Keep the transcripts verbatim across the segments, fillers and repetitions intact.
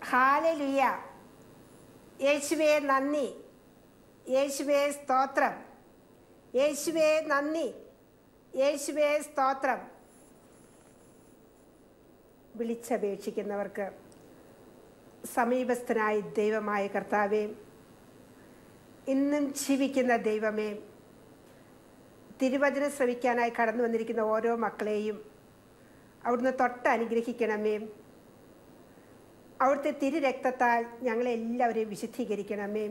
Hallelujah. യേശുവേ നന്ദി, യേശുവേ സ്തോത്രം, യേശുവേ നന്ദി, യേശുവേ സ്തോത്രം. വിളിച്ചപേക്ഷിക്കുന്നവർക്ക് സമീപസ്ഥനായ ദൈവമായ കർത്താവേ, ഇന്നും ജീവിക്കുന്ന ദൈവമേ, തിരുവചനം ശ്രവിക്കാനായി കടന്നു വന്നിരിക്കുന്ന ഓരോ മക്കളെയും അവിടുന്ന് തൊട്ട് അനുഗ്രഹിക്കണമേ. അവിടുത്തെ തിരുരക്തത്താൽ ഞങ്ങളെ എല്ലാവരെയും വിശുദ്ധീകരിക്കണമേ.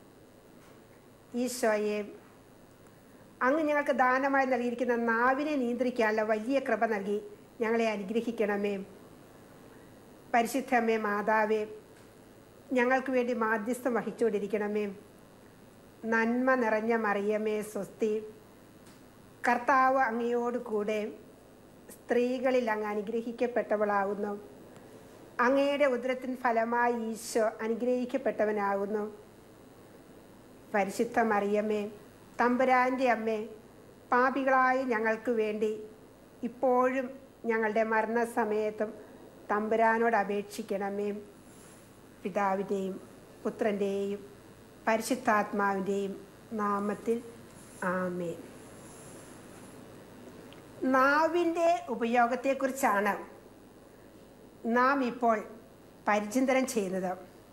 ഈശോയെ, അങ്ങ് ഞങ്ങൾക്ക് ദാനമായി നൽകിയിരിക്കുന്ന നാവിനെ നിയന്ത്രിക്കാനുള്ള വലിയ കൃപ നൽകി ഞങ്ങളെ അനുഗ്രഹിക്കണമേ. പരിശുദ്ധമേ മാതാവേ, ഞങ്ങൾക്ക് വേണ്ടി മാധ്യസ്ഥം വഹിച്ചുകൊണ്ടിരിക്കണമേ. നന്മ നിറഞ്ഞ മറിയമേ സ്വസ്തി, കർത്താവ് അങ്ങയോട് കൂടെ സ്ത്രീകളിൽ അങ്ങ് അനുഗ്രഹിക്കപ്പെട്ടവളാകുന്നു. അങ്ങയുടെ ഉദരത്തിൻ ഫലമായി ഈശോ അനുഗ്രഹിക്കപ്പെട്ടവനാകുന്നു. പരിശുദ്ധ മറിയമേ, തമ്പുരാൻ്റെ അമ്മേ, പാപികളായ ഞങ്ങൾക്ക് വേണ്ടി ഇപ്പോഴും ഞങ്ങളുടെ മരണസമയത്തും തമ്പുരാനോട് അപേക്ഷിക്കണമേ. പിതാവിൻ്റെയും പുത്രൻ്റെയും പരിശുദ്ധാത്മാവിൻ്റെയും നാമത്തിൽ ആമേൻ. നാവിൻ്റെ ഉപയോഗത്തെക്കുറിച്ചാണ് നാം ഇപ്പോൾ പരിചിന്തനം ചെയ്യുന്നത്.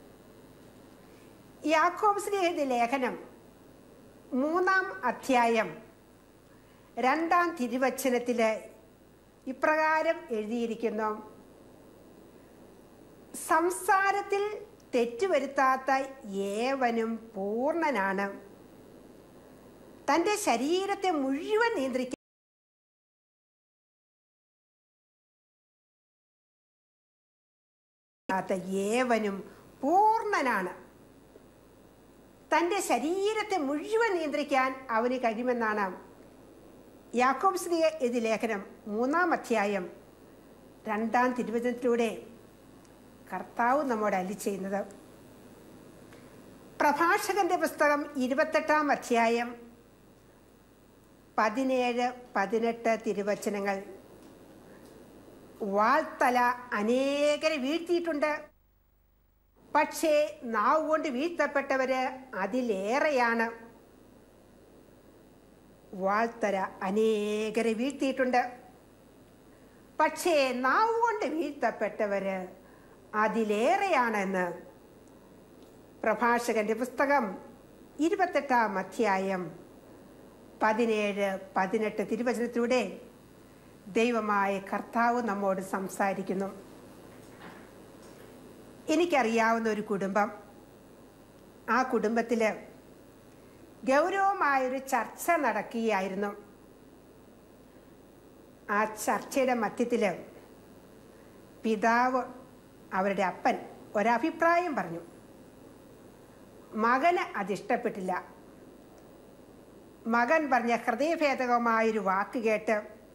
യാക്കോബ് ശ്ലീഹയുടെ ലേഖനം മൂന്നാം അധ്യായം രണ്ടാം തിരുവചനത്തിൽ ഇപ്രകാരം എഴുതിയിരിക്കുന്നു: സംസാരത്തിൽ തെറ്റുവരുത്താത്ത ഏവനും പൂർണ്ണനാണ്, തൻ്റെ ശരീരത്തെ മുഴുവൻ നിയന്ത്രിക്കാൻ ഏവനും പൂർണ്ണനാണ്. തൻ്റെ ശരീരത്തെ മുഴുവൻ നിയന്ത്രിക്കാൻ അവന് കഴിയുമെന്നാണ് യാക്കോബ് ശ്ലീഹ എഴുതിയ ലേഖനം മൂന്നാം അധ്യായം രണ്ടാം തിരുവചനത്തിലൂടെ കർത്താവ് നമ്മോട് അരുളി ചെയ്യുന്നത്. പ്രഭാഷകന്റെ പുസ്തകം ഇരുപത്തെട്ടാം അധ്യായം പതിനേഴ് പതിനെട്ട് തിരുവചനങ്ങൾ: വാൾത്തല അനേകരെ വീഴ്ത്തിയിട്ടുണ്ട്, പക്ഷേ നാവ് കൊണ്ട് വീഴ്ത്തപ്പെട്ടവര് അതിലേറെയാണ്. വാൾത്തല അനേകരെ വീഴ്ത്തിയിട്ടുണ്ട്, പക്ഷേ നാവ് കൊണ്ട് വീഴ്ത്തപ്പെട്ടവര് അതിലേറെയാണെന്ന് പ്രഭാഷകന്റെ പുസ്തകം ഇരുപത്തെട്ടാം അധ്യായം പതിനേഴ് പതിനെട്ട് തിരുവചനത്തിലൂടെ ദൈവമായ കർത്താവ് നമ്മോട് സംസാരിക്കുന്നു. എനിക്കറിയാവുന്ന ഒരു കുടുംബം, ആ കുടുംബത്തിൽ ഗൗരവമായൊരു ചർച്ച നടക്കുകയായിരുന്നു. ആ ചർച്ചയുടെ മധ്യത്തിൽ പിതാവ്, അവരുടെ അപ്പൻ, ഒരഭിപ്രായം പറഞ്ഞു. മകന് അതിഷ്ടപ്പെട്ടില്ല. മകൻ പറഞ്ഞ ഹൃദയഭേദകമായൊരു വാക്ക് കേട്ട്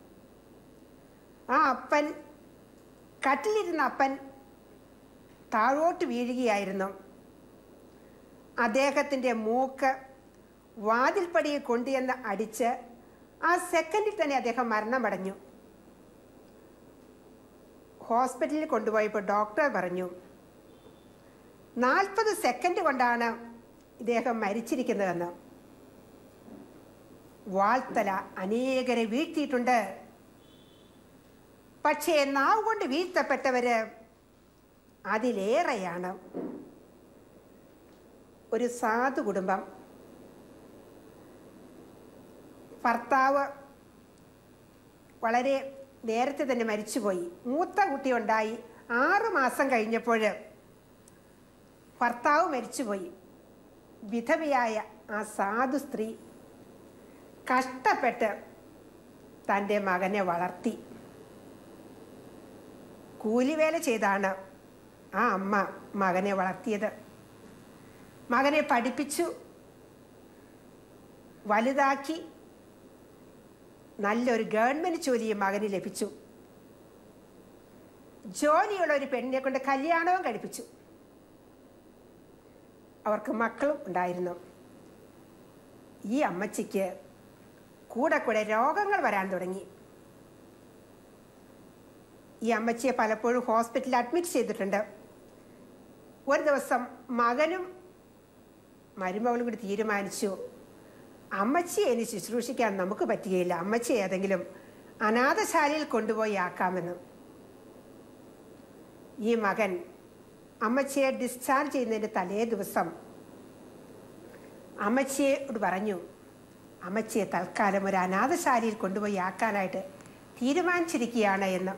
ആ അപ്പൻ, കട്ടിലിരുന്ന അപ്പൻ താഴോട്ട് വീഴുകയായിരുന്നു. അദ്ദേഹത്തിൻ്റെ മൂക്ക് വാതിൽപ്പടിയെ കൊണ്ടുചെന്ന് അടിച്ച് ആ സെക്കൻഡിൽ തന്നെ അദ്ദേഹം മരണമടഞ്ഞു. ഹോസ്പിറ്റലിൽ കൊണ്ടുപോയപ്പോൾ ഡോക്ടർ പറഞ്ഞു, നാൽപ്പത് സെക്കൻഡ് കൊണ്ടാണ് ഇദ്ദേഹം മരിച്ചിരിക്കുന്നതെന്ന്. വാൾത്തല അനേകരെ വീഴ്ത്തിയിട്ടുണ്ട്, പക്ഷേ നാവ് കൊണ്ട് വീഴ്ത്തപ്പെട്ടവര് അതിലേറെയാണ്. ഒരു സാധു കുടുംബം, ഭർത്താവ് വളരെ നേരത്തെ തന്നെ മരിച്ചുപോയി. മൂത്ത കുട്ടി ഉണ്ടായി. ആറു മാസം കഴിഞ്ഞപ്പോൾ ഭർത്താവ് മരിച്ചുപോയി. വിധവയായ ആ സാധു സ്ത്രീ കഷ്ടപ്പെട്ട് തൻ്റെ മകനെ വളർത്തി. കൂലിവേല ചെയ്താണ് ആ അമ്മ മകനെ വളർത്തിയത്. മകനെ പഠിപ്പിച്ചു, വലുതാക്കി. നല്ലൊരു ഗവൺമെൻറ് ജോലിയും മകന് ലഭിച്ചു. ജോലിയുള്ള ഒരു പെണ്ണിനെ കൊണ്ട് കല്യാണവും കഴിപ്പിച്ചു. അവർക്ക് മക്കളും ഉണ്ടായിരുന്നു. ഈ അമ്മച്ചിക്ക് കൂടെ കൂടെ രോഗങ്ങൾ വരാൻ തുടങ്ങി. ഈ അമ്മച്ചിയെ പലപ്പോഴും ഹോസ്പിറ്റലിൽ അഡ്മിറ്റ് ചെയ്തിട്ടുണ്ട്. ഒരു ദിവസം മകനും മരുമകളും കൂടി തീരുമാനിച്ചു, അമ്മച്ചിയെ ഇനി ശുശ്രൂഷിക്കാൻ നമുക്ക് പറ്റുകയില്ല, അമ്മച്ചിയെ ഏതെങ്കിലും അനാഥശാലയിൽ കൊണ്ടുപോയി ആക്കാമെന്ന്. ഈ മകൻ അമ്മച്ചിയെ ഡിസ്ചാർജ് ചെയ്യുന്നതിൻ്റെ തലേ ദിവസം അമ്മച്ചിയോട് പറഞ്ഞു, അമ്മച്ചിയെ തൽക്കാലം ഒരു അനാഥശാലയിൽ കൊണ്ടുപോയി ആക്കാനായിട്ട് തീരുമാനിച്ചിരിക്കുകയാണ് എന്ന്.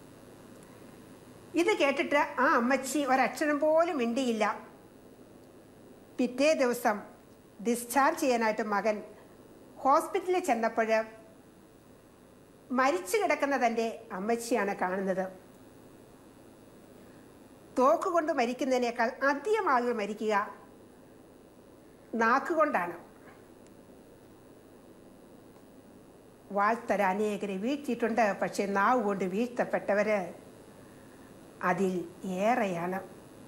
ഇത് കേട്ടിട്ട് ആ അമ്മച്ചി ഒരക്ഷരം പോലും മിണ്ടിയില്ല. പിറ്റേ ദിവസം ഡിസ്ചാർജ് ചെയ്യാനായിട്ട് മകൻ ഹോസ്പിറ്റലിൽ ചെന്നപ്പോൾ മരിച്ചു കിടക്കുന്ന തൻ്റെ അമ്മച്ചിയാണ് കാണുന്നത്. തോക്കുകൊണ്ട് മരിക്കുന്നതിനേക്കാൾ അധികം ആളുകൾ മരിക്കുക നാക്കുകൊണ്ടാണ്. വാഴ്ത്തര അനേകരെ വീഴ്ത്തിയിട്ടുണ്ട്, പക്ഷെ നാവ് കൊണ്ട് വീഴ്ത്തപ്പെട്ടവര് അതിൽ ഏറെയാണ്.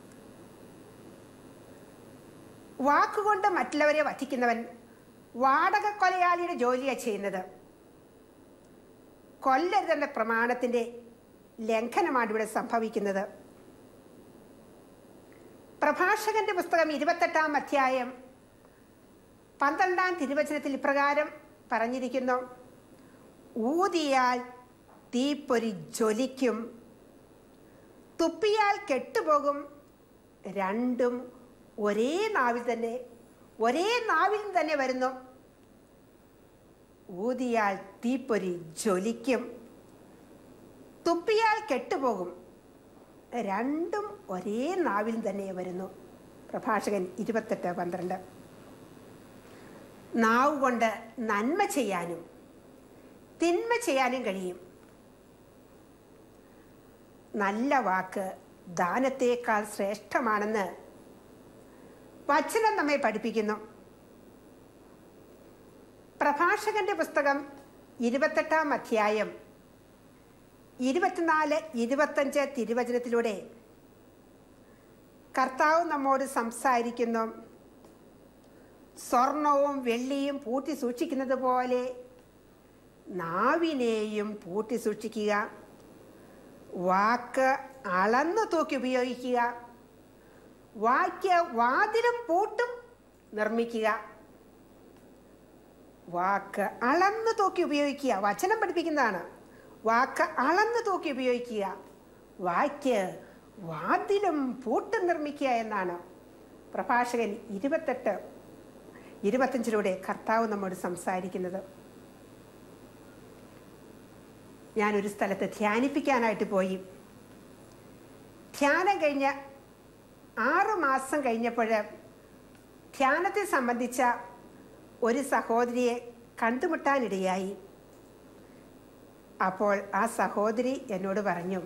വാക്കുകൊണ്ട് മറ്റുള്ളവരെ വധിക്കുന്നവൻ വാടക കൊലയാളിയുടെ ജോലിയാണ് ചെയ്യുന്നത്. കൊല്ലരുതെന്ന പ്രമാണത്തിൻ്റെ ലംഘനമാണ് ഇവിടെ സംഭവിക്കുന്നത്. പ്രഭാഷകന്റെ പുസ്തകം ഇരുപത്തെട്ടാം അധ്യായം പന്ത്രണ്ടാം തിരുവചനത്തിൽ ഇപ്രകാരം പറഞ്ഞിരിക്കുന്നു: ഊതിയാൽ തീപ്പൊരി ജ്വലിക്കും, തുപ്പിയാൽ കെട്ടുപോകും, രണ്ടും ഒരേ നാവിൽ തന്നെ ഒരേ നാവിൽ തന്നെ വരുന്നു. ഊതിയാൽ തീപ്പൊരി ജ്വലിക്കും, തുപ്പിയാൽ കെട്ടുപോകും, രണ്ടും ഒരേ നാവിൽ തന്നെ വരുന്നു. പ്രഭാഷകൻ ഇരുപത്തെട്ട് പന്ത്രണ്ട്. നാവ് കൊണ്ട് നന്മ ചെയ്യാനും തിന്മ ചെയ്യാനും കഴിയും. നല്ല വാക്ക് ദാനത്തേക്കാൾ ശ്രേഷ്ഠമാണെന്ന് വചനം നമ്മെ പഠിപ്പിക്കുന്നു. പ്രഭാഷകന്റെ പുസ്തകം ഇരുപത്തെട്ടാം അധ്യായം ഇരുപത്തിനാല് ഇരുപത്തഞ്ച് തിരുവചനത്തിലൂടെ കർത്താവ് നമ്മോട് സംസാരിക്കുന്നു. സ്വർണവും വെള്ളിയും പൂട്ടി സൂക്ഷിക്കുന്നത് പോലെ നാവിനെയും പൂട്ടി സൂക്ഷിക്കുക. വാക്ക് അളന്നു തൂക്കി ഉപയോഗിക്കുക. വാക്ക് വാതിലും പൂട്ടും നിർമ്മിക്കുക. വാക്ക് അളന്നു തൂക്കി ഉപയോഗിക്കുക. വചനം പഠിപ്പിക്കുന്നതാണ്. വാക്ക് അളന്നു തൂക്കി ഉപയോഗിക്കുക. വാക്ക് വാതിലും പൂട്ടും നിർമ്മിക്കുക എന്നാണ് പ്രഭാഷകൻ ഇരുപത്തെട്ട് ഇരുപത്തഞ്ചിലൂടെ കർത്താവ് നമ്മോട് സംസാരിക്കുന്നത്. ഞാനൊരു സ്ഥലത്ത് ധ്യാനിപ്പിക്കാനായിട്ട് പോയി. ധ്യാനം കഴിഞ്ഞ ആറു മാസം കഴിഞ്ഞപ്പോൾ ധ്യാനത്തെ സംബന്ധിച്ച ഒരു സഹോദരിയെ കണ്ടുമുട്ടാനിടയായി. അപ്പോൾ ആ സഹോദരി എന്നോട് പറഞ്ഞു,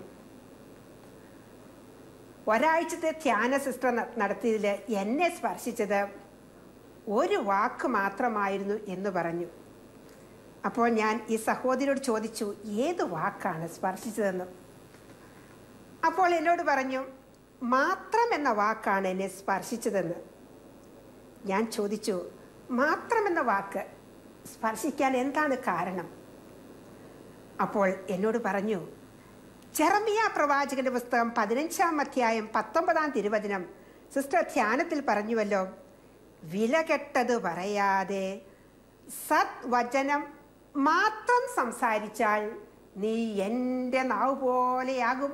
ഒരാഴ്ചത്തെ ധ്യാന സിസ്റ്റർ നടത്തിയതിൽ എന്നെ സ്പർശിച്ചത് ഒരു വാക്ക് മാത്രമായിരുന്നു എന്ന് പറഞ്ഞു. അപ്പോൾ ഞാൻ ഈ സഹോദരിയോട് ചോദിച്ചു, ഏത് വാക്കാണ് സ്പർശിച്ചതെന്ന്. അപ്പോൾ എന്നോട് പറഞ്ഞു, മാത്രം എന്ന വാക്കാണ് എന്നെ സ്പർശിച്ചതെന്ന്. ഞാൻ ചോദിച്ചു, മാത്രം എന്ന വാക്ക് സ്പർശിക്കാൻ എന്താണ് കാരണം? അപ്പോൾ എന്നോട് പറഞ്ഞു, ജെറമിയ പ്രവാചകന്റെ പുസ്തകം പതിനഞ്ചാം അധ്യായം പത്തൊമ്പതാം തിരുവചനം സിസ്റ്റർ ധ്യാനത്തിൽ പറഞ്ഞുവല്ലോ, വിലകെട്ടത് പറയാതെ സദ്വചനം മാത്രം സംസാരിച്ചാൽ നീ എൻ്റെ നാവ് പോലെയാകും.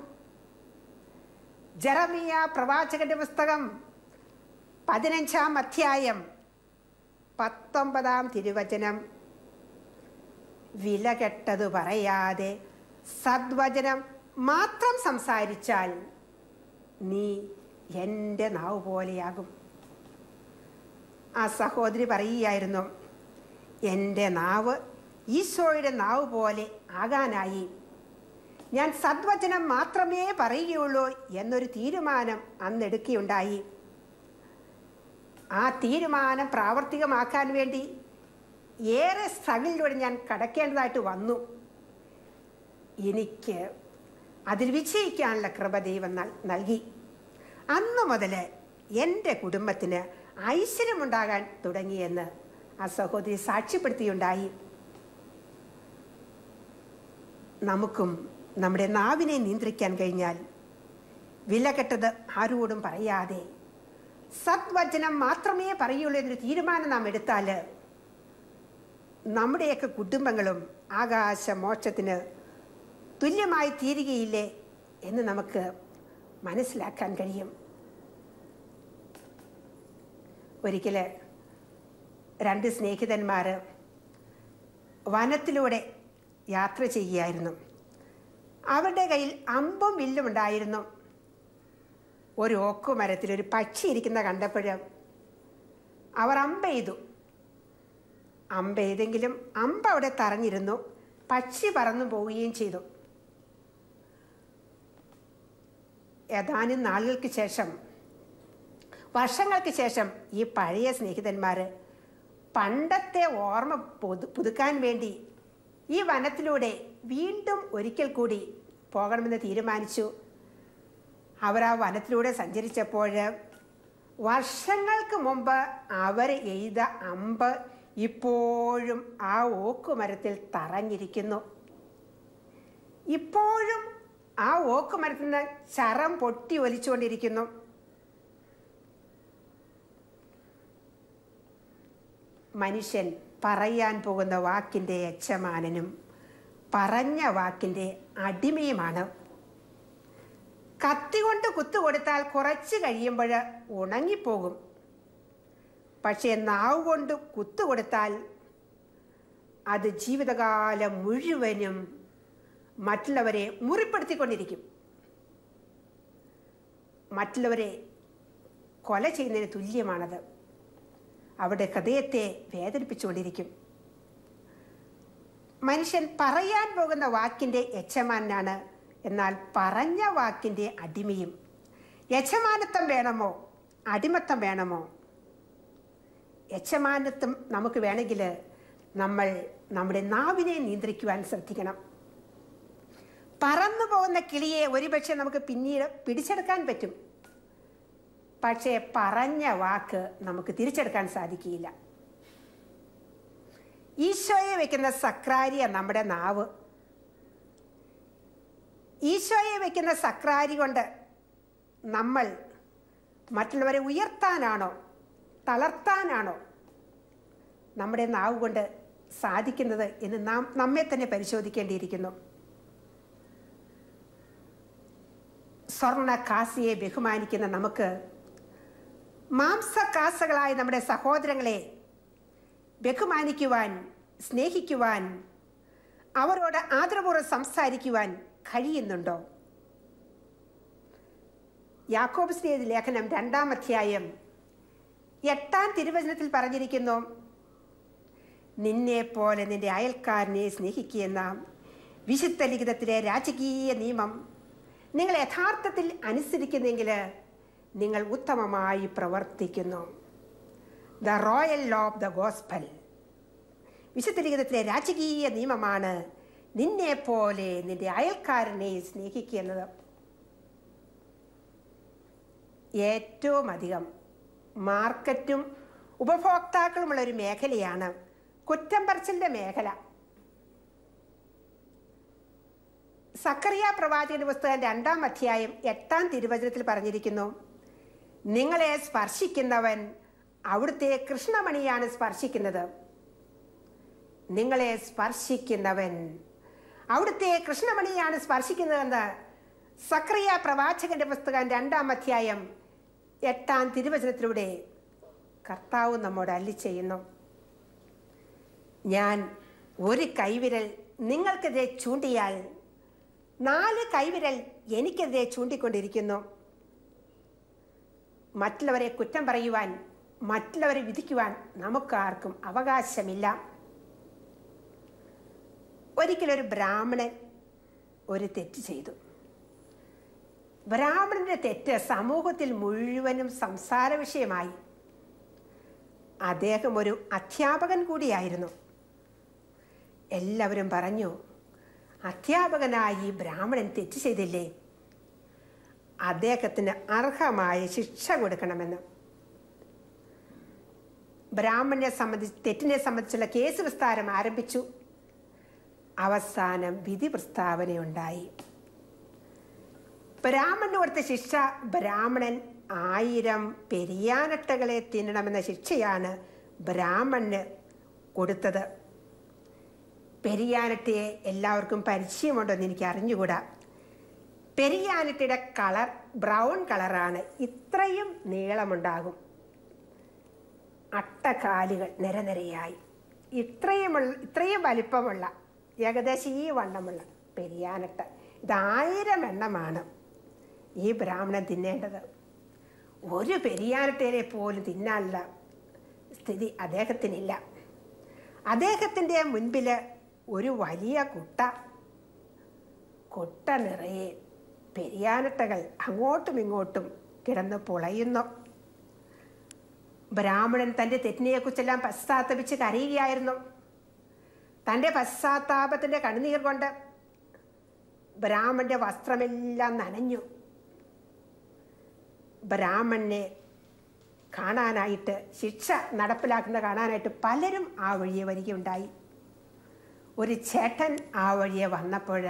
ജെറമിയ പ്രവാചകന്റെ പുസ്തകം പതിനഞ്ചാം അധ്യായം പത്തൊമ്പതാം തിരുവചനം, വിലകെട്ടത് പറയാതെ സദ്വചനം മാത്രം സംസാരിച്ചാൽ നീ എൻ്റെ നാവ് പോലെയാകും. ആ സഹോദരി പറയുകയായിരുന്നു, എൻ്റെ നാവ് ഈശോയുടെ നാവ് പോലെ ആകാനായി ഞാൻ സദ്വചനം മാത്രമേ പറയുകയുള്ളൂ എന്നൊരു തീരുമാനം അന്നെടുക്കുകയുണ്ടായി. ആ തീരുമാനം പ്രാവർത്തികമാക്കാൻ വേണ്ടി ഏറെ സ്ട്രഗിളിലൂടെ ഞാൻ കടക്കേണ്ടതായിട്ട് വന്നു. എനിക്ക് അതിൽ വിജയിക്കാനുള്ള കൃപ ദൈവം നൽകി. അന്ന് മുതൽ എൻ്റെ കുടുംബത്തിന് ഐശ്വര്യമുണ്ടാകാൻ തുടങ്ങിയെന്ന് ആ സഹോദരി സാക്ഷ്യപ്പെടുത്തിയുണ്ടായി. നമുക്കും നമ്മുടെ നാവിനെ നിയന്ത്രിക്കാൻ കഴിഞ്ഞാൽ വിലകെട്ടത് ആരോടും പറയാതെ സദ്വചനം മാത്രമേ പറയുള്ളൂ എന്നൊരു തീരുമാനം നാം എടുത്താൽ നമ്മുടെയൊക്കെ കുടുംബങ്ങളും ആകാശമോക്ഷത്തിന് തുല്യമായി തീരുകയില്ലേ എന്ന് നമുക്ക് മനസ്സിലാക്കാൻ കഴിയും. ഒരിക്കൽ രണ്ട് സ്നേഹിതന്മാർ വനത്തിലൂടെ യാത്ര ചെയ്യുകയായിരുന്നു. അവരുടെ കയ്യിൽ അമ്പും വില്ലും ഉണ്ടായിരുന്നു. ഒരു ഓക്കുമരത്തിൽ ഒരു പക്ഷി ഇരിക്കുന്ന കണ്ടപ്പോൾ അവർ അമ്പെയ്തു. അമ്പെയ്തെങ്കിലും അമ്പ് അവിടെ തറഞ്ഞിരുന്നു. പക്ഷി പറന്നു പോവുകയും ചെയ്തു. ഏതാനും നാളുകൾക്ക് ശേഷം, വർഷങ്ങൾക്ക് ശേഷം, ഈ പഴയ സ്നേഹിതന്മാർ പണ്ടത്തെ ഓർമ്മ പുതു പുതുക്കാൻ വേണ്ടി ഈ വനത്തിലൂടെ വീണ്ടും ഒരിക്കൽ കൂടി പോകണമെന്ന് തീരുമാനിച്ചു. അവർ ആ വനത്തിലൂടെ സഞ്ചരിച്ചപ്പോൾ വർഷങ്ങൾക്ക് മുമ്പ് അവർ എയ്ത അമ്പ് ഇപ്പോഴും ആ ഓക്കുമരത്തിൽ തറഞ്ഞിരിക്കുന്നു. ഇപ്പോഴും ആ ഓക്കുമരത്തിൽ നിന്ന് ചരം പൊട്ടി ഒലിച്ചുകൊണ്ടിരിക്കുന്നു. മനുഷ്യൻ പറയാൻ പോകുന്ന വാക്കിൻ്റെ യജമാനനും പറഞ്ഞ വാക്കിൻ്റെ അടിമയുമാണ്. കത്തി കൊണ്ട് കുത്തുകൊടുത്താൽ കുറച്ച് കഴിയുമ്പോൾ ഉണങ്ങിപ്പോകും. പക്ഷേ നാവ് കൊണ്ട് കുത്തുകൊടുത്താൽ അത് ജീവിതകാലം മുഴുവനും മറ്റുള്ളവരെ മുറിപ്പെടുത്തിക്കൊണ്ടിരിക്കും. മറ്റുള്ളവരെ കൊല ചെയ്യുന്നതിന് തുല്യമാണത്. അവരുടെ ഹൃദയത്തെ വേദനിപ്പിച്ചുകൊണ്ടിരിക്കും. മനുഷ്യൻ പറയാൻ പോകുന്ന വാക്കിൻ്റെ യജമാനാണ്, എന്നാൽ പറഞ്ഞ വാക്കിൻ്റെ അടിമയും. യജമാനത്വം വേണമോ അടിമത്തം വേണമോ? യജമാനത്വം നമുക്ക് വേണമെങ്കിൽ നമ്മൾ നമ്മുടെ നാവിനെ നിയന്ത്രിക്കുവാൻ ശ്രദ്ധിക്കണം. പറന്നു പോകുന്ന കിളിയെ ഒരുപക്ഷെ നമുക്ക് പിന്നീട് പിടിച്ചെടുക്കാൻ പറ്റും. പക്ഷേ പറഞ്ഞ വാക്ക് നമുക്ക് തിരിച്ചെടുക്കാൻ സാധിക്കില്ല. ഈശോയെ വെക്കുന്ന സക്രാരിയ നമ്മുടെ നാവ്. ഈശോയെ വെക്കുന്ന സക്രാരി കൊണ്ട് നമ്മൾ മറ്റുള്ളവരെ ഉയർത്താനാണോ തളർത്താനാണോ നമ്മുടെ നാവ് കൊണ്ട് സാധിക്കുന്നത് എന്ന് നാം നമ്മെ തന്നെ പരിശോധിക്കേണ്ടിയിരിക്കുന്നു. സ്വർണ്ണ കാസിയെ ബഹുമാനിക്കുന്ന നമുക്ക് മാംസകാസകളായ നമ്മുടെ സഹോദരങ്ങളെ ബഹുമാനിക്കുവാൻ, സ്നേഹിക്കുവാൻ, അവരോട് ആദരപൂർവ്വം സംസാരിക്കുവാൻ കഴിയുന്നുണ്ടോ? യാക്കോബ് സ്നേഹ ലേഖനം രണ്ടാം അധ്യായം എട്ടാം തിരുവചനത്തിൽ പറഞ്ഞിരിക്കുന്നു, നിന്നെ പോലെ നിന്റെ അയൽക്കാരനെ സ്നേഹിക്കുന്ന വിശുദ്ധ ലിഖിതത്തിലെ രാജകീയ നിയമം നിങ്ങൾ യഥാർത്ഥത്തിൽ അനുസരിക്കുന്നെങ്കിൽ നിങ്ങൾ ഉത്തമമായി പ്രവർത്തിക്കുന്നു. The royal law of the gospel, വിശുദ്ധ ലിഖിതത്തിലെ രാജകീയ നിയമമാണ് നിന്നെ പോലെ നിന്റെ അയൽക്കാരനെ സ്നേഹിക്കുന്നത്. ഏറ്റവും അധികം മാർക്കറ്റും ഉപഭോക്താക്കളുമുള്ള ഒരു മേഖലയാണ് കുറ്റം പറച്ചിലിൻ്റെ മേഖല. സക്കറിയ പ്രവാചകന്റെ പുസ്തകം രണ്ടാം അധ്യായം എട്ടാം തിരുവചനത്തിൽ പറഞ്ഞിരിക്കുന്നു, നിങ്ങളെ സ്പർശിക്കുന്നവൻ അവിടുത്തെ കൃഷ്ണമണിയാണ് സ്പർശിക്കുന്നത്. നിങ്ങളെ സ്പർശിക്കുന്നവൻ അവിടുത്തെ കൃഷ്ണമണിയാണ് സ്പർശിക്കുന്നതെന്ന് സക്കറിയ പ്രവാചകന്റെ പുസ്തകം രണ്ടാം അധ്യായം എട്ടാം തിരുവചനത്തിലൂടെ കർത്താവ് നമ്മോട് അരുളി ചെയ്യുന്നു. ഞാൻ ഒരു കൈവിരൽ നിങ്ങൾക്കെതിരെ ചൂണ്ടിയാൽ നാല് കൈവിരൽ എനിക്കെതിരെ ചൂണ്ടിക്കൊണ്ടിരിക്കുന്നു. മറ്റുള്ളവരെ കുറ്റം പറയുവാൻ, മറ്റുള്ളവരെ വിധിക്കുവാൻ നമുക്കാർക്കും അവകാശമില്ല. ഒരിക്കലൊരു ബ്രാഹ്മണൻ ഒരു തെറ്റ് ചെയ്തു. ബ്രാഹ്മണന്റെ തെറ്റ് സമൂഹത്തിൽ മുഴുവനും സംസാര വിഷയമായി. അദ്ദേഹം ഒരു അധ്യാപകൻ കൂടിയായിരുന്നു. എല്ലാവരും പറഞ്ഞു, അധ്യാപകനായി ബ്രാഹ്മണൻ തെറ്റ് ചെയ്തില്ലേ, അദ്ദേഹത്തിന് അർഹമായ ശിക്ഷ കൊടുക്കണമെന്ന്. ബ്രാഹ്മണനെ സംബന്ധിച്ച് തെറ്റിനെ സംബന്ധിച്ചുള്ള കേസ് വിസ്താരം ആരംഭിച്ചു. അവസാനം വിധി പ്രസ്താവനയുണ്ടായി. ബ്രാഹ്മണന് കൊടുത്ത ശിക്ഷ, ബ്രാഹ്മണൻ ആയിരം പെരിയാനട്ടകളെ തിന്നണമെന്ന ശിക്ഷയാണ് ബ്രാഹ്മണന് കൊടുത്തത്. പെരിയാനട്ടയെ എല്ലാവർക്കും പരിചയമുണ്ടോയെന്ന് എനിക്ക് അറിഞ്ഞുകൂടാ. പെരിയാനട്ടയുടെ കളർ ബ്രൗൺ കളറാണ്. ഇത്രയും നീളമുണ്ടാകും, അട്ടകാലുകൾ നിരനിരയായി, ഇത്രയുമുള്ള ഇത്രയും വലിപ്പമുള്ള, ഏകദേശം ഈ വണ്ണമുള്ള പെരിയാനട്ട. ഇതായിരം എണ്ണമാണ് ഈ ബ്രാഹ്മണൻ തിന്നേണ്ടത്. ഒരു പെരിയാനട്ടയെ പോലും തിന്നാനുള്ള സ്ഥിതി അദ്ദേഹത്തിനില്ല. അദ്ദേഹത്തിൻ്റെ മുൻപിൽ ഒരു വലിയ കുട്ട കുട്ട നിറയെ പെരിയാനട്ടകൾ അങ്ങോട്ടും ഇങ്ങോട്ടും കിടന്ന് പുളയുന്നു. ബ്രാഹ്മണൻ തൻ്റെ തെറ്റിനെക്കുറിച്ചെല്ലാം പശ്ചാത്തപിച്ച് കരയുകയായിരുന്നു. തൻ്റെ പശ്ചാത്താപത്തിൻ്റെ കണ്ണുനീർ കൊണ്ട് ബ്രാഹ്മണന്റെ വസ്ത്രമെല്ലാം നനഞ്ഞു. ബ്രാഹ്മണനെ കാണാനായിട്ട്, ശിക്ഷ നടപ്പിലാക്കുന്ന കാണാനായിട്ട് പലരും ആ വഴിയെ വരികയുണ്ടായി. ഒരു ചേട്ടൻ ആ വഴിയെ വന്നപ്പോൾ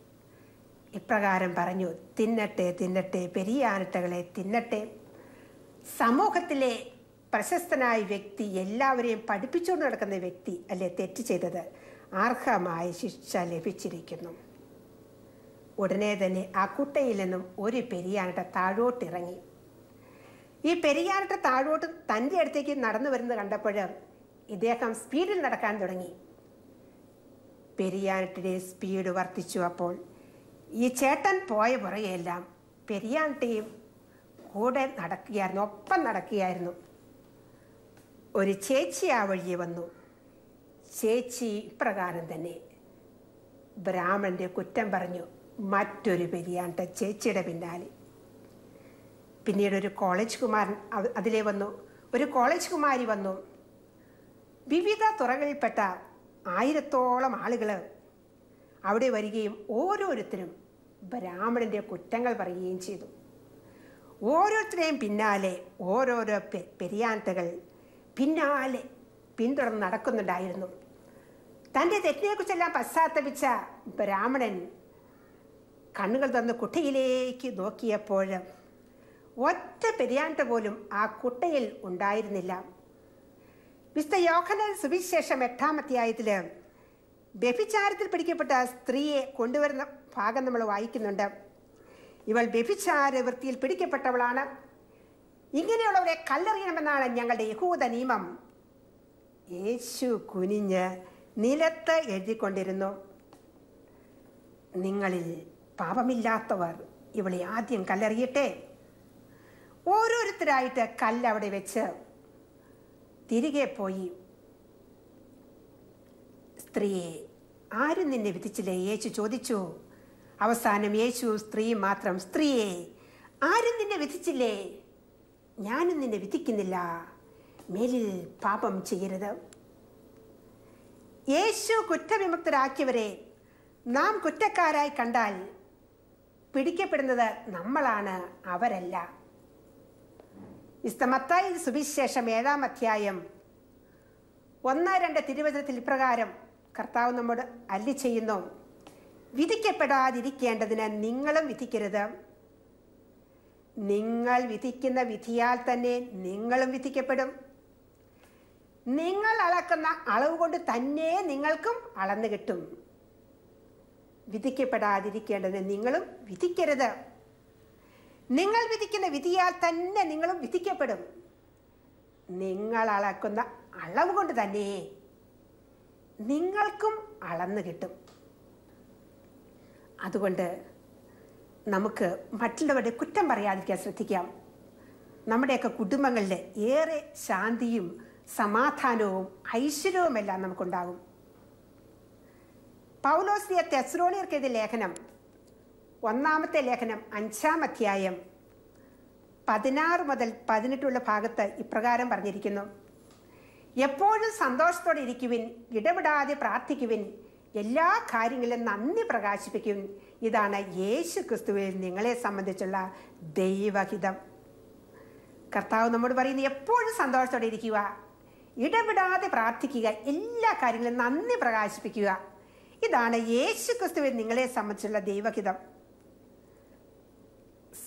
ഇപ്രകാരം പറഞ്ഞു: തിന്നട്ടെ തിന്നട്ടെ പെരിയാനട്ടകളെ തിന്നട്ടെ. സമൂഹത്തിലെ പ്രശസ്തനായ വ്യക്തി, എല്ലാവരെയും പഠിപ്പിച്ചുകൊണ്ട് നടക്കുന്ന വ്യക്തി അല്ലെ തെറ്റ് ചെയ്തത്, അർഹമായ ശിക്ഷ ലഭിച്ചിരിക്കുന്നു. ഉടനെ തന്നെ ആ കുട്ടയിൽ നിന്നും ഒരു പെരിയാനട്ട താഴോട്ടിറങ്ങി. ഈ പെരിയാനട്ട താഴോട്ട് തൻ്റെ അടുത്തേക്ക് നടന്നു വരുന്നത് കണ്ടപ്പോൾ ഇദ്ദേഹം സ്പീഡിൽ നടക്കാൻ തുടങ്ങി. പെരിയാനട്ടയുടെ സ്പീഡ് വർദ്ധിച്ചു. അപ്പോൾ ഈ ചേട്ടൻ പോയ പുറകെയെല്ലാം പെരിയാനട്ടയും കൂടെ നടക്കുകയായിരുന്നു, ഒപ്പം നടക്കുകയായിരുന്നു. ഒരു ചേച്ചി ആ വഴിയെ വന്നു. ചേച്ചി ഇപ്രകാരം തന്നെ ബ്രാഹ്മണന്റെ കുറ്റം പറഞ്ഞു. മറ്റൊരു പെരിയാനട്ട ചേച്ചിയുടെ പിന്നാലെ. പിന്നീട് ഒരു കോളേജ് കുമാരൻ അതിലേ വന്നു, ഒരു കോളേജ് കുമാരി വന്നു. വിവിധ തുറകളിൽപ്പെട്ട ആയിരത്തോളം ആളുകൾ അവിടെ വരികയും ഓരോരുത്തരും ബ്രാഹ്മണന്റെ കുറ്റങ്ങൾ പറയുകയും ചെയ്തു. ഓരോരുത്തരെയും പിന്നാലെ ഓരോരോ പെ പെരിയാനട്ടകൾ പിന്നാലെ പിന്തുടർന്ന് നടക്കുന്നുണ്ടായിരുന്നു. തൻ്റെ തെറ്റിനെക്കുറിച്ചെല്ലാം പശ്ചാത്തപിച്ച ബ്രാഹ്മണൻ കണ്ണുകൾ തുറന്ന് കുട്ടയിലേക്ക് നോക്കിയപ്പോൾ ഒറ്റ പെരിയാനട്ട പോലും ആ കുട്ടയിൽ ഉണ്ടായിരുന്നില്ല. വിശുദ്ധ യോഹന്നാൻ സുവിശേഷം എട്ടാം അധ്യായത്തിൽ വ്യഭിചാരത്തിൽ പിടിക്കപ്പെട്ട സ്ത്രീയെ കൊണ്ടുവരുന്ന ഭാഗം നമ്മൾ വായിക്കുന്നുണ്ട്. ഇവൾ വ്യഭിചാര വൃത്തിയിൽ പിടിക്കപ്പെട്ടവളാണ്, ഇങ്ങനെയുള്ളവരെ കല്ലെറിയണമെന്നാണ് ഞങ്ങളുടെ യഹൂദ നിയമം. യേശു കുനിഞ്ഞ് നിലത്ത് എഴുതിക്കൊണ്ടിരുന്നു. നിങ്ങളിൽ പാപമില്ലാത്തവർ ഇവളെ ആദ്യം കല്ലെറിയട്ടെ. ഓരോരുത്തരായിട്ട് കല്ലവിടെ വെച്ച് തിരികെ പോയി. സ്ത്രീയെ, ആരും നിന്നെ വിധിച്ചില്ലേ? യേശു ചോദിച്ചു. അവസാനം യേശു സ്ത്രീ മാത്രം, സ്ത്രീയെ, ആരും നിന്നെ വിധിച്ചില്ലേ? ഞാനും നിന്നെ വിധിക്കുന്നില്ല, മേലിൽ പാപം ചെയ്യരുത്. യേശു കുറ്റവിമുക്തരാക്കിയവരെ നാം കുറ്റക്കാരായി കണ്ടാൽ പിടിക്കപ്പെടുന്നത് നമ്മളാണ്, അവരല്ല. വിശുദ്ധ മത്തായി സുവിശേഷം ഏഴാം അധ്യായം ഒന്ന് രണ്ട് തിരുവചനത്തിൽ ഇപ്രകാരം കർത്താവ് നമ്മോട് അരുളി ചെയ്യുന്നു: വിധിക്കപ്പെടാതിരിക്കേണ്ടതിന് നിങ്ങളും വിധിക്കരുത്. നിങ്ങൾ വിധിക്കുന്ന വിധിയാൽ തന്നെ നിങ്ങളും വിധിക്കപ്പെടും. നിങ്ങൾ അളക്കുന്ന അളവ് കൊണ്ട് തന്നെ നിങ്ങൾക്കും അളന്നു കിട്ടും. വിധിക്കപ്പെടാതിരിക്കേണ്ടതിന് നിങ്ങളും വിധിക്കരുത്. നിങ്ങൾ വിധിക്കുന്ന വിധിയാൽ തന്നെ നിങ്ങളും വിധിക്കപ്പെടും. നിങ്ങൾ അളക്കുന്ന അളവ് കൊണ്ട് തന്നെ നിങ്ങൾക്കും അളന്നു കിട്ടും. അതുകൊണ്ട് നമുക്ക് മറ്റുള്ളവരുടെ കുറ്റം പറയാതിരിക്കാൻ ശ്രദ്ധിക്കാം. നമ്മുടെയൊക്കെ കുടുംബങ്ങളിൽ ഏറെ ശാന്തിയും സമാധാനവും ഐശ്വര്യവുമെല്ലാം നമുക്കുണ്ടാകും. പൗലോസ് തെസ്സലോനിയർക്കെതിരെ ലേഖനം, ഒന്നാമത്തെ ലേഖനം അഞ്ചാം അധ്യായം പതിനാറ് മുതൽ പതിനെട്ടുള്ള ഭാഗത്ത് ഇപ്രകാരം പറഞ്ഞിരിക്കുന്നു: എപ്പോഴും സന്തോഷത്തോടെ ഇരിക്കുവിൻ, ഇടപെടാതെ പ്രാർത്ഥിക്കുവിൻ, എല്ലാ കാര്യങ്ങളിലും നന്ദി പ്രകാശിപ്പിക്കുവിൻ. ഇതാണ് യേശു ക്രിസ്തുവിൽ നിങ്ങളെ സംബന്ധിച്ചുള്ള ദൈവഹിതം. കർത്താവ് നമ്മോട് പറയുന്നത് എപ്പോഴും സന്തോഷത്തോടെ ഇരിക്കുക, ഇടപെടാതെ പ്രാർത്ഥിക്കുക, എല്ലാ കാര്യങ്ങളിലും നന്ദി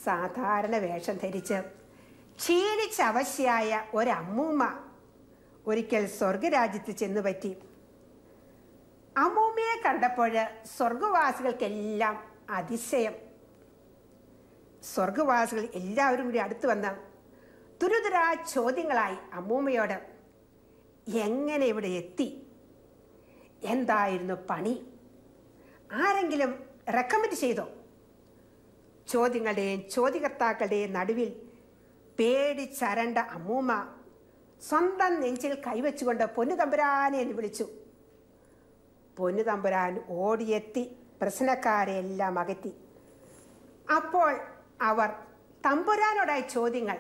സാധാരണ വേഷം ധരിച്ച് ക്ഷീണിച്ചവശയായ ഒരമ്മൂമ്മ ഒരിക്കൽ സ്വർഗരാജ്യത്ത് ചെന്നുപറ്റി. അമ്മൂമ്മയെ കണ്ടപ്പോൾ സ്വർഗവാസികൾക്കെല്ലാം അതിശയം. സ്വർഗവാസികൾ എല്ലാവരും കൂടി അടുത്തു വന്ന് തുരുതുരാ ചോദ്യങ്ങളായി അമ്മൂമ്മയോട്. എങ്ങനെ ഇവിടെ എത്തി? എന്തായിരുന്നു പണി? ആരെങ്കിലും റെക്കമെൻഡ് ചെയ്തോ? ചോദ്യങ്ങളുടെയും ചോദ്യകർത്താക്കളുടെയും നടുവിൽ പേടിച്ചരണ്ട അമ്മൂമ്മ സ്വന്തം നെഞ്ചിൽ കൈവച്ചുകൊണ്ട് പൊന്നുതമ്പുരാനെ എന്ന് വിളിച്ചു. പൊന്നുതമ്പുരാൻ ഓടിയെത്തി പ്രശ്നക്കാരെ എല്ലാം അകറ്റി. അപ്പോൾ അവർ തമ്പുരാനോടായി ചോദ്യങ്ങൾ.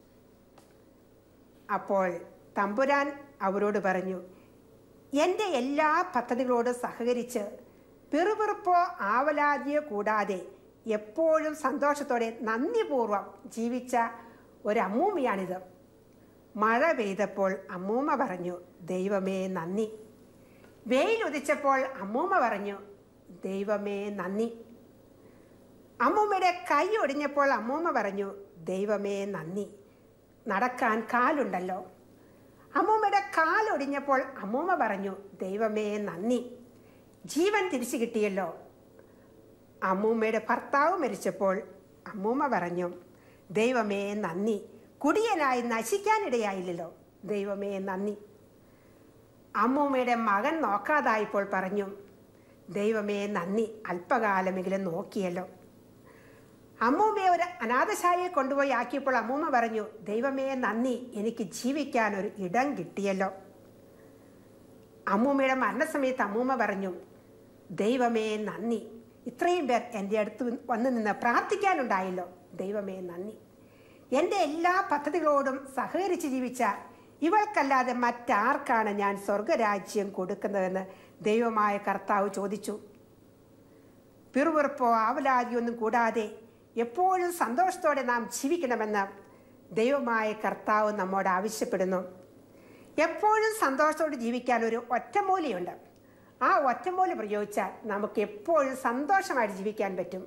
അപ്പോൾ തമ്പുരാൻ അവരോട് പറഞ്ഞു, എൻ്റെ എല്ലാ പദ്ധതികളോടും സഹകരിച്ച് പിറുപിറുപ്പോ ആവലാതിയോ കൂടാതെ എപ്പോഴും സന്തോഷത്തോടെ നന്ദിപൂർവ്വം ജീവിച്ച ഒരമ്മൂമ്മയാണിത്. മഴ പെയ്തപ്പോൾ അമ്മൂമ്മ പറഞ്ഞു, ദൈവമേ നന്ദി. വെയിലുദിച്ചപ്പോൾ അമ്മൂമ്മ പറഞ്ഞു, ദൈവമേ നന്ദി. അമ്മൂമ്മയുടെ കൈ ഒടിഞ്ഞപ്പോൾ അമ്മൂമ്മ പറഞ്ഞു, ദൈവമേ നന്ദി. നടക്കാൻ കാലുണ്ടല്ലോ. അമ്മൂമ്മയുടെ കാലൊടിഞ്ഞപ്പോൾ അമ്മൂമ്മ പറഞ്ഞു, ദൈവമേ നന്ദി. ജീവൻ തിരിച്ചു കിട്ടിയല്ലോ. അമ്മൂമ്മയുടെ ഭർത്താവ് മരിച്ചപ്പോൾ അമ്മൂമ്മ പറഞ്ഞു, ദൈവമേ നന്ദി. കുടിയനായി നശിക്കാനിടയായില്ലല്ലോ. ദൈവമേ നന്ദി. അമ്മൂമ്മയുടെ മകൻ നോക്കാതായപ്പോൾ പറഞ്ഞു, ദൈവമേ നന്ദി. അല്പകാലമെങ്കിലും നോക്കിയല്ലോ. അമ്മൂമ്മയെ ഒരു അനാഥശാലയെ കൊണ്ടുപോയി ആക്കിയപ്പോൾ അമ്മൂമ്മ പറഞ്ഞു, ദൈവമേ നന്ദി. എനിക്ക് ജീവിക്കാൻ ഒരു ഇടം കിട്ടിയല്ലോ. അമ്മൂമ്മയുടെ മരണസമയത്ത് അമ്മൂമ്മ പറഞ്ഞു, ദൈവമേ നന്ദി. ഇത്രയും പേർ എൻ്റെ അടുത്ത് വന്നു നിന്ന് പ്രാർത്ഥിക്കാനുണ്ടായല്ലോ. ദൈവമേ നന്ദി. എൻ്റെ എല്ലാ പദ്ധതികളോടും സഹകരിച്ച് ജീവിച്ച ഇവൾക്കല്ലാതെ മറ്റാർക്കാണ് ഞാൻ സ്വർഗരാജ്യം കൊടുക്കുന്നതെന്ന് ദൈവമായ കർത്താവ് ചോദിച്ചു. പിറുപിറുപ്പോ ആവലാതിയൊന്നും കൂടാതെ എപ്പോഴും സന്തോഷത്തോടെ നാം ജീവിക്കണമെന്ന് ദൈവമായ കർത്താവ് നമ്മോട് ആവശ്യപ്പെടുന്നു. എപ്പോഴും സന്തോഷത്തോടെ ജീവിക്കാൻ ഒരു ഒറ്റമൂലിയുണ്ട്. ആ ഒറ്റമൂലി പ്രയോഗിച്ചാൽ നമുക്ക് എപ്പോഴും സന്തോഷമായിട്ട് ജീവിക്കാൻ പറ്റും.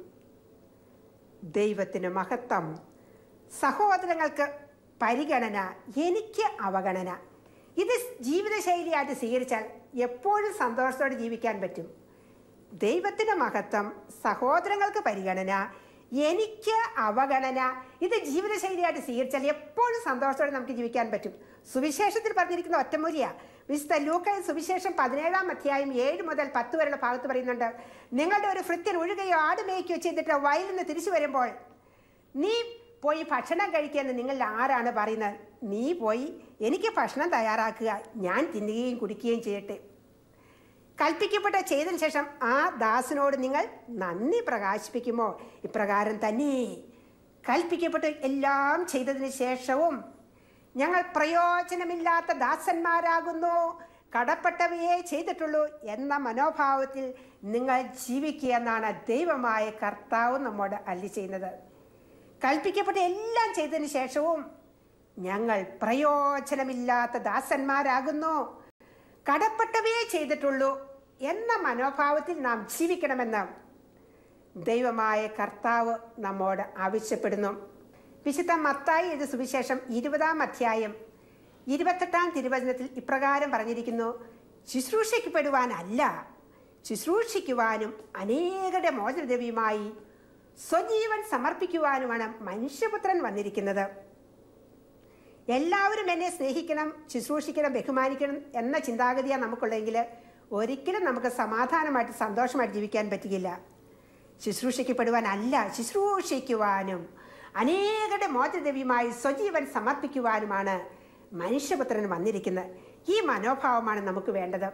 ദൈവത്തിന് മഹത്വം. സഹോദരങ്ങൾക്ക് പരിഗണന, എനിക്ക് അവഗണന. ഇത് ജീവിതശൈലിയായിട്ട് സ്വീകരിച്ചാൽ എപ്പോഴും സന്തോഷത്തോടെ ജീവിക്കാൻ പറ്റും. ദൈവത്തിന് മഹത്വം, സഹോദരങ്ങൾക്ക് പരിഗണന, എനിക്ക് അവഗണന. ഇത് ജീവിതശൈലിയായിട്ട് സ്വീകരിച്ചാൽ എപ്പോഴും സന്തോഷത്തോടെ നമുക്ക് ജീവിക്കാൻ പറ്റും. സുവിശേഷത്തിൽ പറഞ്ഞിരിക്കുന്ന ഒറ്റമൂലിയ വിശുദ്ധ ലൂക്കായ സുവിശേഷം പതിനേഴാം അധ്യായം ഏഴ് മുതൽ പത്ത് വരെയുള്ള ഭാഗത്ത് പറയുന്നുണ്ട്, നിങ്ങളുടെ ഒരു ഭൃത്യൻ ഒഴുകയോ ആട് മേയ്ക്കുകയോ ചെയ്തിട്ട് വയലിൽ നിന്ന് തിരിച്ചു വരുമ്പോൾ നീ പോയി ഭക്ഷണം കഴിക്കുകയെന്ന് നിങ്ങളിൽ ആരാണ് പറയുന്നത്? നീ പോയി എനിക്ക് ഭക്ഷണം തയ്യാറാക്കുക, ഞാൻ തിന്നുകയും കുടിക്കുകയും ചെയ്യട്ടെ. കൽപ്പിക്കപ്പെട്ട ചെയ്തതിനു ശേഷം ആ ദാസനോട് നിങ്ങൾ നന്ദി പ്രകാശിപ്പിക്കുമോ? ഇപ്രകാരം തന്നെ കൽപ്പിക്കപ്പെട്ട് എല്ലാം ചെയ്തതിന് ശേഷവും ഞങ്ങൾ പ്രയോജനമില്ലാത്ത ദാസന്മാരാകുന്നു, കടപ്പെട്ടവയെ ചെയ്തിട്ടുള്ളൂ എന്ന മനോഭാവത്തിൽ നിങ്ങൾ ജീവിക്കുക എന്നാണ് ദൈവമായ കർത്താവ് നമ്മോട് അരുളി ചെയ്യുന്നത്. കൽപ്പിക്കപ്പെട്ട എല്ലാം ചെയ്തതിന് ശേഷവും ഞങ്ങൾ പ്രയോജനമില്ലാത്ത ദാസന്മാരാകുന്നു, കടപ്പെട്ടവയെ ചെയ്തിട്ടുള്ളൂ എന്ന മനോഭാവത്തിൽ നാം ജീവിക്കണമെന്ന് ദൈവമായ കർത്താവ് നമ്മോട് ആവശ്യപ്പെടുന്നു. വിശുദ്ധ മത്തായി എഴുതിയ സുവിശേഷം ഇരുപതാം അധ്യായം ഇരുപത്തെട്ടാം തിരുവചനത്തിൽ ഇപ്രകാരം പറഞ്ഞിരിക്കുന്നു, ശുശ്രൂഷിക്കപ്പെടുവാനല്ല ശുശ്രൂഷിക്കുവാനും അനേകരുടെ മോചനദ്രവ്യമായി സ്വജീവൻ സമർപ്പിക്കുവാനുമാണ് മനുഷ്യപുത്രൻ വന്നിരിക്കുന്നത്. എല്ലാവരും എന്നെ സ്നേഹിക്കണം, ശുശ്രൂഷിക്കണം, ബഹുമാനിക്കണം എന്ന ചിന്താഗതിയാണ് നമുക്കുള്ളതെങ്കിൽ ഒരിക്കലും നമുക്ക് സമാധാനമായിട്ട് സന്തോഷമായിട്ട് ജീവിക്കാൻ പറ്റുകയില്ല. ശുശ്രൂഷിക്കപ്പെടുവാനല്ല ശുശ്രൂഷിക്കുവാനും അനേകരുടെ മോചനദ്രവ്യമായി സ്വജീവൻ സമർപ്പിക്കുവാനുമാണ് മനുഷ്യപുത്രൻ വന്നിരിക്കുന്നത്. ഈ മനോഭാവമാണ് നമുക്ക് വേണ്ടത്.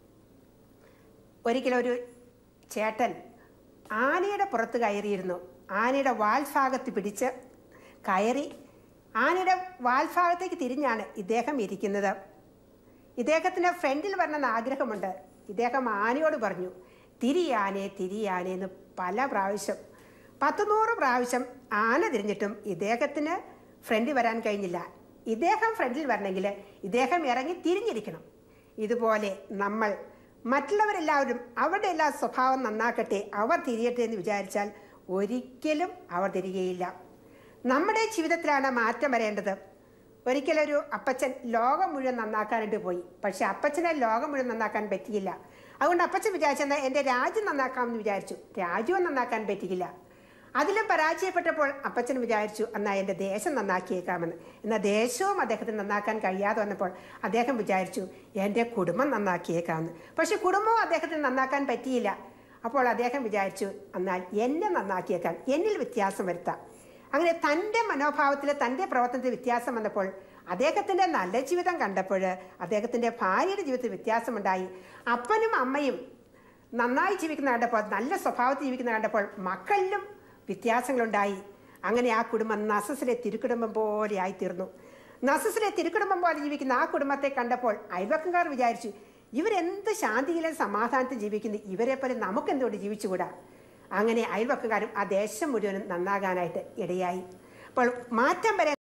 ഒരിക്കലൊരു ചേട്ടൻ ആനയുടെ പുറത്ത് കയറിയിരുന്നു. ആനയുടെ വാൽഭാഗത്ത് പിടിച്ച് കയറി ആനയുടെ വാൽഭാഗത്തേക്ക് തിരിഞ്ഞാണ് ഇദ്ദേഹം ഇരിക്കുന്നത്. ഇദ്ദേഹത്തിന് ഫ്രണ്ടിൽ വരണമെന്ന് ആഗ്രഹമുണ്ട്. ഇദ്ദേഹം ആനയോട് പറഞ്ഞു, തിരിയാനേ തിരിയാനേ എന്ന് പല പ്രാവശ്യം, പത്ത് നൂറ് പ്രാവശ്യം ആന തിരിഞ്ഞിട്ടും ഇദ്ദേഹത്തിന് ഫ്രണ്ടിൽ വരാൻ കഴിഞ്ഞില്ല. ഇദ്ദേഹം ഫ്രണ്ടിൽ വരണമെങ്കിൽ ഇദ്ദേഹം ഇറങ്ങി തിരിഞ്ഞിരിക്കണം. ഇതുപോലെ നമ്മൾ മറ്റുള്ളവരെല്ലാവരും അവരുടെ എല്ലാ സ്വഭാവം നന്നാക്കട്ടെ, അവർ തിരിയട്ടെ എന്ന് വിചാരിച്ചാൽ ഒരിക്കലും അവർ തിരികെയില്ല. നമ്മുടെ ജീവിതത്തിലാണ് മാറ്റം വരേണ്ടത്. ഒരിക്കലൊരു അപ്പച്ചൻ ലോകം മുഴുവൻ നന്നാക്കാനായിട്ട് പോയി. പക്ഷെ അപ്പച്ചനെ ലോകം മുഴുവൻ നന്നാക്കാൻ പറ്റിയില്ല. അതുകൊണ്ട് അപ്പച്ചൻ വിചാരിച്ചെന്നാൽ എൻ്റെ രാജ്യം നന്നാക്കാമെന്ന് വിചാരിച്ചു. രാജ്യവും നന്നാക്കാൻ പറ്റിയില്ല. അതിലും പരാജയപ്പെട്ടപ്പോൾ അപ്പച്ചൻ വിചാരിച്ചു എന്നാൽ എൻ്റെ ദേശം നന്നാക്കിയേക്കാമെന്ന്. എന്നാൽ ദേശവും അദ്ദേഹത്തിന് നന്നാക്കാൻ കഴിയാതെ വന്നപ്പോൾ അദ്ദേഹം വിചാരിച്ചു എൻ്റെ കുടുംബം നന്നാക്കിയേക്കാമെന്ന്. പക്ഷെ കുടുംബവും അദ്ദേഹത്തിന് നന്നാക്കാൻ പറ്റിയില്ല. അപ്പോൾ അദ്ദേഹം വിചാരിച്ചു എന്നാൽ എന്നെ നന്നാക്കിയേക്കാം, എന്നിൽ വ്യത്യാസം വരുത്താം. അങ്ങനെ തൻ്റെ മനോഭാവത്തിൽ തൻ്റെ പ്രവർത്തനത്തിൽ വ്യത്യാസം വന്നപ്പോൾ അദ്ദേഹത്തിൻ്റെ നല്ല ജീവിതം കണ്ടപ്പോൾ അദ്ദേഹത്തിൻ്റെ ഭാര്യയുടെ ജീവിതത്തിൽ വ്യത്യാസമുണ്ടായി. അപ്പനും അമ്മയും നന്നായി ജീവിക്കുന്ന കണ്ടപ്പോൾ, നല്ല സ്വഭാവത്തിൽ ജീവിക്കുന്ന കണ്ടപ്പോൾ മക്കളിലും വ്യത്യാസങ്ങളുണ്ടായി. അങ്ങനെ ആ കുടുംബം നസസിലെ തിരുക്കുടുംബം പോലെ ആയിത്തീർന്നു. നസസിലെ തിരുക്കുടുംബം പോലെ ജീവിക്കുന്ന ആ കുടുംബത്തെ കണ്ടപ്പോൾ അയൽവക്കക്കാർ വിചാരിച്ചു ഇവരെന്ത് ശാന്തിയിലും സമാധാനത്തിൽ ജീവിക്കുന്നു, ഇവരെ പോലെ നമുക്കെന്തുകൊണ്ട് ജീവിച്ചുകൂടാ. അങ്ങനെ അയൽവക്കക്കാരും ആ ദേശം മുഴുവനും നന്നാകാനായിട്ട് ഇടയായി. അപ്പോൾ മാറ്റം വരെ